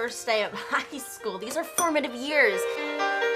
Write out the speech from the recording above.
first day of high school. These are formative years.